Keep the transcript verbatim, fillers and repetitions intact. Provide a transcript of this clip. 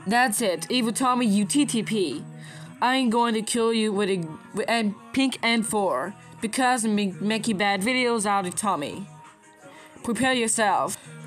That's it, Evil Tommy U T T P. I ain't going to kill you with a with a pink N four because I'm make, making bad videos out of Tommy. Prepare yourself.